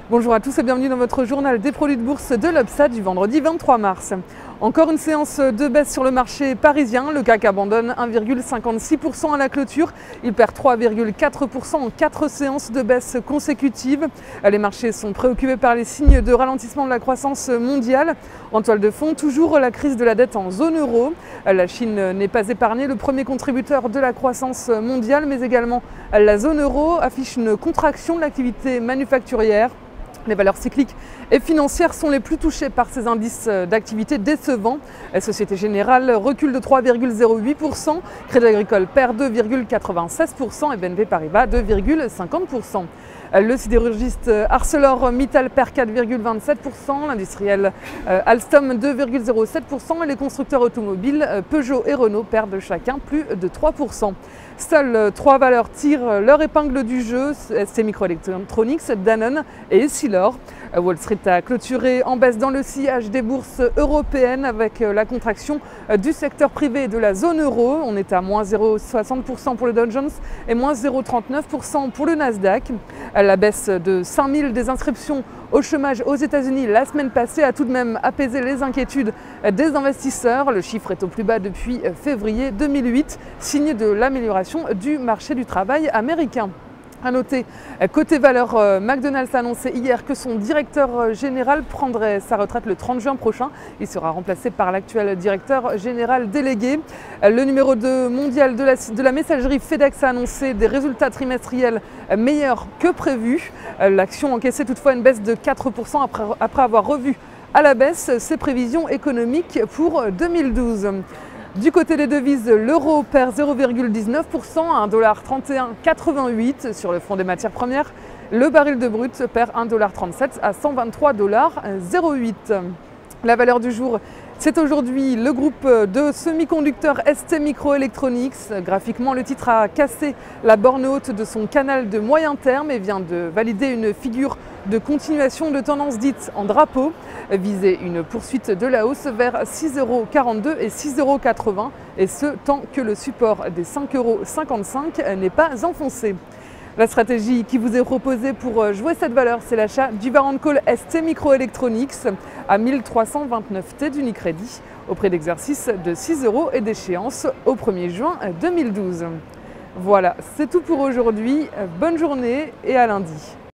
Bonjour à tous et bienvenue dans votre journal des produits de bourse de l'Upsa du vendredi 23 mars. Encore une séance de baisse sur le marché parisien. Le CAC abandonne 1,56% à la clôture. Il perd 3,4% en 4 séances de baisse consécutives. Les marchés sont préoccupés par les signes de ralentissement de la croissance mondiale. En toile de fond, toujours la crise de la dette en zone euro. La Chine n'est pas épargnée, le premier contributeur de la croissance mondiale, mais également la zone euro affiche une contraction de l'activité manufacturière. Les valeurs cycliques et financières sont les plus touchées par ces indices d'activité décevants. La Société Générale recule de 3,08%, Crédit Agricole perd 2,96% et BNP Paribas 2,50%. Le sidérurgiste ArcelorMittal perd 4,27%, l'industriel Alstom 2,07% et les constructeurs automobiles Peugeot et Renault perdent chacun plus de 3%. Seules 3 valeurs tirent leur épingle du jeu, STMicroelectronics, Danone et Essilor. Wall Street a clôturé en baisse dans le sillage des bourses européennes avec la contraction du secteur privé et de la zone euro. On est à moins 0,60% pour le Dow Jones et moins 0,39% pour le Nasdaq. La baisse de 5000 des inscriptions au chômage aux États-Unis la semaine passée a tout de même apaisé les inquiétudes des investisseurs. Le chiffre est au plus bas depuis février 2008, signe de l'amélioration du marché du travail américain. A noter, côté valeur, McDonald's a annoncé hier que son directeur général prendrait sa retraite le 30 juin prochain. Il sera remplacé par l'actuel directeur général délégué. Le numéro 2 mondial de la messagerie FedEx a annoncé des résultats trimestriels meilleurs que prévu. L'action encaissait toutefois une baisse de 4% après avoir revu à la baisse ses prévisions économiques pour 2012. Du côté des devises, l'euro perd 0,19% à 1,3188 $ sur le front des matières premières. Le baril de brut perd 1,37$ à 123,08 $. La valeur du jour, c'est aujourd'hui le groupe de semi-conducteurs STMicroelectronics. Graphiquement, le titre a cassé la borne haute de son canal de moyen terme et vient de valider une figure de continuation de tendance dite en drapeau, viser une poursuite de la hausse vers 6,42 € et 6,80 € et ce tant que le support des 5,55 € n'est pas enfoncé. La stratégie qui vous est proposée pour jouer cette valeur, c'est l'achat du Warrant Call STMicroelectronics à 1329 T d'Unicredit au prix d'exercice de 6 € et d'échéance au 1er juin 2012. Voilà, c'est tout pour aujourd'hui. Bonne journée et à lundi.